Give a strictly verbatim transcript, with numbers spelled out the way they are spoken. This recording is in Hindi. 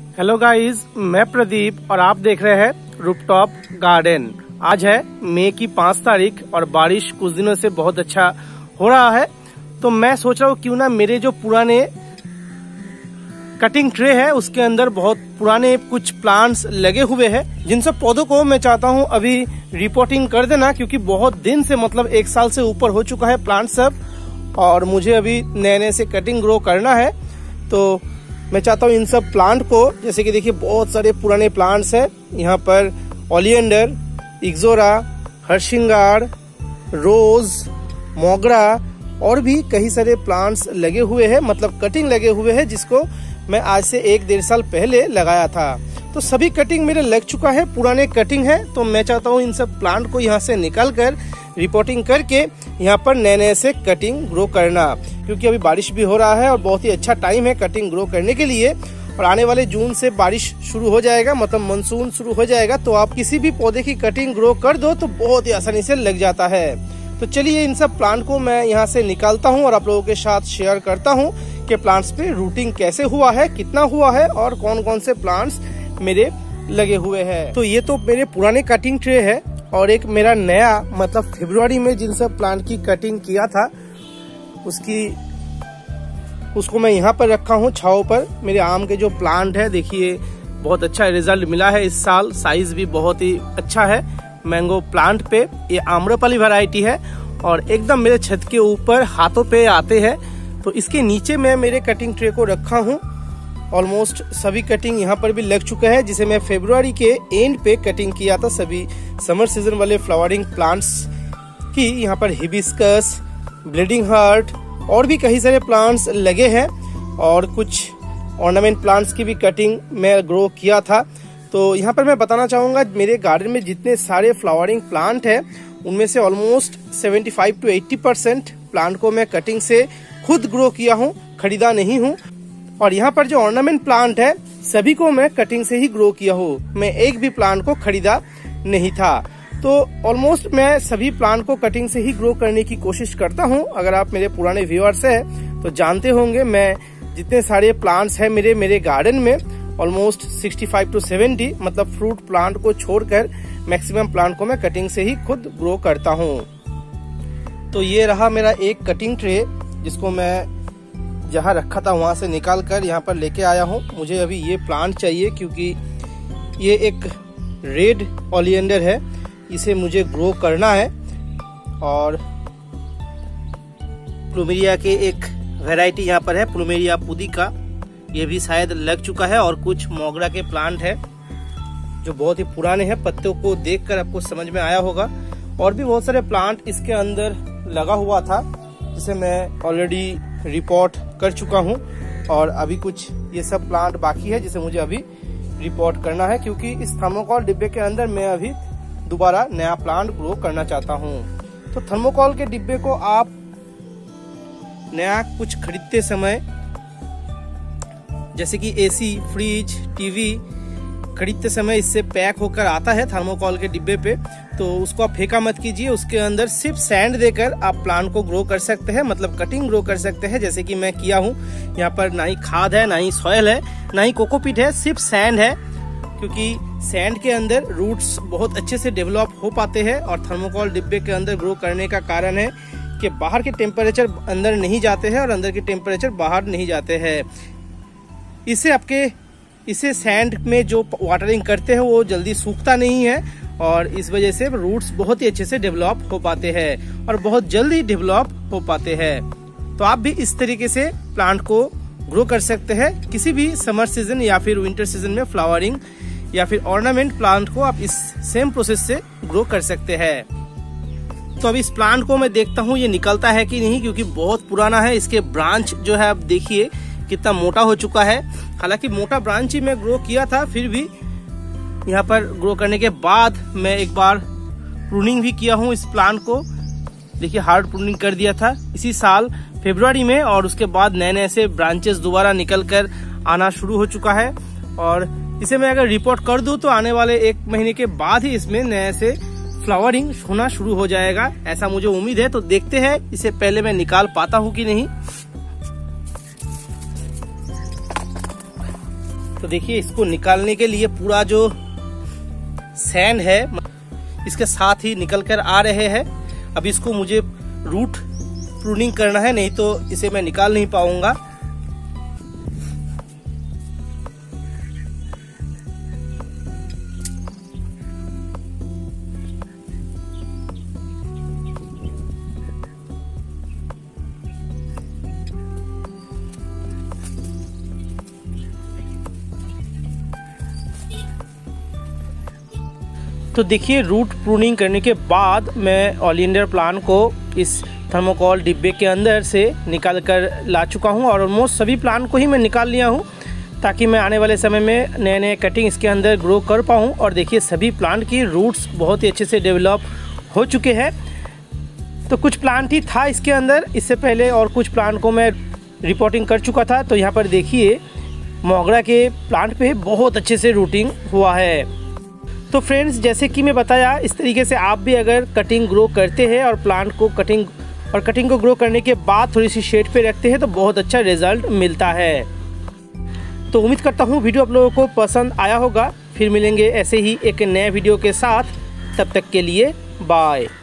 हेलो गाइस, मैं प्रदीप और आप देख रहे हैं रूफटॉप गार्डन। आज है मई की पाँच तारीख और बारिश कुछ दिनों से बहुत अच्छा हो रहा है, तो मैं सोच रहा हूँ क्यों ना मेरे जो पुराने कटिंग ट्रे है उसके अंदर बहुत पुराने कुछ प्लांट्स लगे हुए हैं, जिन सब पौधों को मैं चाहता हूँ अभी रिपोर्टिंग कर देना, क्योंकि बहुत दिन से मतलब एक साल से ऊपर हो चुका है प्लांट सब और मुझे अभी नए नए से कटिंग ग्रो करना है। तो मैं चाहता हूँ इन सब प्लांट को, जैसे कि देखिए बहुत सारे पुराने प्लांट्स हैं यहाँ पर, ओलियंडर, इक्सोरा, हरसिंगार, रोज, मोगरा और भी कई सारे प्लांट्स लगे हुए हैं, मतलब कटिंग लगे हुए हैं, जिसको मैं आज से एक डेढ़ साल पहले लगाया था। तो सभी कटिंग मेरे लग चुका है, पुराने कटिंग है, तो मैं चाहता हूँ इन सब प्लांट को यहाँ से निकाल कर रिपोर्टिंग करके यहाँ पर नए नए से कटिंग ग्रो करना, क्योंकि अभी बारिश भी हो रहा है और बहुत ही अच्छा टाइम है कटिंग ग्रो करने के लिए। और आने वाले जून से बारिश शुरू हो जाएगा, मतलब मानसून शुरू हो जाएगा, तो आप किसी भी पौधे की कटिंग ग्रो कर दो तो बहुत ही आसानी से लग जाता है। तो चलिए इन सब प्लांट को मैं यहाँ से निकालता हूँ और आप लोगों के साथ शेयर करता हूँ कि प्लांट्स पे रूटिंग कैसे हुआ है, कितना हुआ है और कौन कौन से प्लांट्स मेरे लगे हुए हैं। तो ये तो मेरे पुराने कटिंग ट्रे है और एक मेरा नया, मतलब फरवरी में जिन सब प्लांट की कटिंग किया था उसकी उसको मैं यहाँ पर रखा हूँ छांव पर। मेरे आम के जो प्लांट है, देखिए बहुत अच्छा रिजल्ट मिला है इस साल, साइज भी बहुत ही अच्छा है मैंगो प्लांट पे। ये आम्रपाली वैरायटी है और एकदम मेरे छत के ऊपर हाथों पे आते हैं। तो इसके नीचे मैं मेरे कटिंग ट्रे को रखा हूँ। ऑलमोस्ट सभी कटिंग यहाँ पर भी लग चुका है, जिसे मैं फरवरी के एंड पे कटिंग किया था। सभी समर सीजन वाले फ्लावरिंग प्लांट्स की यहाँ पर हिबिस्कस, ब्लीडिंग हार्ट और भी कई सारे प्लांट्स लगे हैं और कुछ ऑर्नामेंट प्लांट्स की भी कटिंग मैं ग्रो किया था। तो यहाँ पर मैं बताना चाहूंगा मेरे गार्डन में जितने सारे फ्लावरिंग प्लांट है उनमें से ऑलमोस्ट पचहत्तर टू अस्सी परसेंट प्लांट को मैं कटिंग से खुद ग्रो किया हूँ, खरीदा नहीं हूँ। और यहाँ पर जो ऑर्नामेंट प्लांट है सभी को मैं कटिंग से ही ग्रो किया हूँ, मैं एक भी प्लांट को खरीदा नहीं था। तो ऑलमोस्ट मैं सभी प्लांट को कटिंग से ही ग्रो करने की कोशिश करता हूँ। अगर आप मेरे पुराने व्यूअर्स हैं तो जानते होंगे मैं जितने सारे प्लांट्स हैं मेरे मेरे गार्डन में ऑलमोस्ट पैंसठ टू सत्तर, मतलब फ्रूट प्लांट को छोड़कर मैक्सिमम प्लांट को मैं कटिंग से ही खुद ग्रो करता हूँ। तो ये रहा मेरा एक कटिंग ट्रे, जिसको मैं जहाँ रखा था वहां से निकाल कर यहाँ पर लेके आया हूँ। मुझे अभी ये प्लांट चाहिए क्योंकि ये एक रेड ओलियंडर है, इसे मुझे ग्रो करना है। और प्लूमेरिया के एक वैरायटी यहाँ पर है, प्लूमेरिया पुदिका, ये भी शायद लग चुका है। और कुछ मोगरा के प्लांट है जो बहुत ही पुराने हैं, पत्तों को देखकर आपको समझ में आया होगा। और भी बहुत सारे प्लांट इसके अंदर लगा हुआ था जिसे मैं ऑलरेडी रिपोर्ट कर चुका हूं और अभी कुछ ये सब प्लांट बाकी है जिसे मुझे अभी रिपोर्ट करना है, क्योंकि इस थर्मोकॉल डिब्बे के अंदर मैं अभी दोबारा नया प्लांट ग्रो करना चाहता हूं। तो थर्मोकॉल के डिब्बे को आप नया कुछ खरीदते समय, जैसे कि एसी, फ्रिज, टीवी खरीदते समय इससे पैक होकर आता है थर्मोकॉल के डिब्बे पे, तो उसको आप फेंका मत कीजिए। उसके अंदर सिर्फ सैंड देकर आप प्लांट को ग्रो कर सकते हैं, मतलब कटिंग ग्रो कर सकते हैं, जैसे कि मैं किया हूँ। यहाँ पर ना ही खाद है, ना ही सॉयल है, ना ही कोकोपीट है, सिर्फ सैंड है, क्योंकि सैंड के अंदर रूट्स बहुत अच्छे से डेवलप हो पाते हैं। और थर्मोकॉल डिब्बे के अंदर ग्रो करने का कारण है कि बाहर के टेम्परेचर अंदर नहीं जाते हैं और अंदर के टेम्परेचर बाहर नहीं जाते हैं। इससे आपके इसे सैंड में जो वाटरिंग करते हैं वो जल्दी सूखता नहीं है और इस वजह से रूट्स बहुत ही अच्छे से डेवलप हो पाते हैं और बहुत जल्दी डेवलप हो पाते हैं। तो आप भी इस तरीके से प्लांट को ग्रो कर सकते हैं। किसी भी समर सीजन या फिर विंटर सीजन में फ्लावरिंग या फिर ऑर्नामेंट प्लांट को आप इस सेम प्रोसेस से ग्रो कर सकते हैं। तो अब इस प्लांट को मैं देखता हूँ ये निकलता है कि नहीं, क्योंकि बहुत पुराना है। इसके ब्रांच जो है आप देखिए कितना मोटा हो चुका है। हालांकि मोटा ब्रांच ही मैं ग्रो किया था, फिर भी यहाँ पर ग्रो करने के बाद मैं एक बार प्रूनिंग भी किया हूँ इस प्लांट को। देखिए हार्ड प्रूनिंग कर दिया था इसी साल फरवरी में और उसके बाद नए नए से ब्रांचेस दोबारा निकल कर आना शुरू हो चुका है। और इसे मैं अगर रिपोर्ट कर दूं तो आने वाले एक महीने के बाद ही इसमें नए से फ्लावरिंग होना शुरू हो जाएगा, ऐसा मुझे उम्मीद है। तो देखते हैं इसे पहले मैं निकाल पाता हूँ कि नहीं। तो देखिए इसको निकालने के लिए पूरा जो सैंड है इसके साथ ही निकल कर आ रहे हैं। अब इसको मुझे रूट प्रूनिंग करना है, नहीं तो इसे मैं निकाल नहीं पाऊंगा। तो देखिए रूट प्रूनिंग करने के बाद मैं ओलियंडर प्लांट को इस थर्मोकोल डिब्बे के अंदर से निकाल कर ला चुका हूं और ऑलमोस्ट सभी प्लांट को ही मैं निकाल लिया हूं, ताकि मैं आने वाले समय में नए नए कटिंग इसके अंदर ग्रो कर पाऊं। और देखिए सभी प्लांट की रूट्स बहुत ही अच्छे से डेवलप हो चुके हैं। तो कुछ प्लांट ही था इसके अंदर इससे पहले और कुछ प्लांट को मैं रिपोर्टिंग कर चुका था। तो यहाँ पर देखिए मोगरा के प्लांट पे बहुत अच्छे से रूटिंग हुआ है। तो फ्रेंड्स, जैसे कि मैं बताया, इस तरीके से आप भी अगर कटिंग ग्रो करते हैं और प्लांट को कटिंग और कटिंग को ग्रो करने के बाद थोड़ी सी शेड पे रखते हैं तो बहुत अच्छा रिजल्ट मिलता है। तो उम्मीद करता हूँ वीडियो आप लोगों को पसंद आया होगा। फिर मिलेंगे ऐसे ही एक नए वीडियो के साथ, तब तक के लिए बाय।